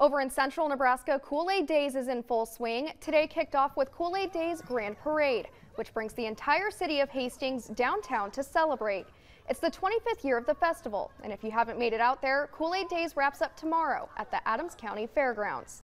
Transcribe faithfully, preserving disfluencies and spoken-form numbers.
Over in central Nebraska, Kool Aid Days is in full swing. Today kicked off with Kool Aid Days Grand Parade, which brings the entire city of Hastings downtown to celebrate. It's the twenty-fifth year of the festival, and if you haven't made it out there, Kool Aid Days wraps up tomorrow at the Adams County Fairgrounds.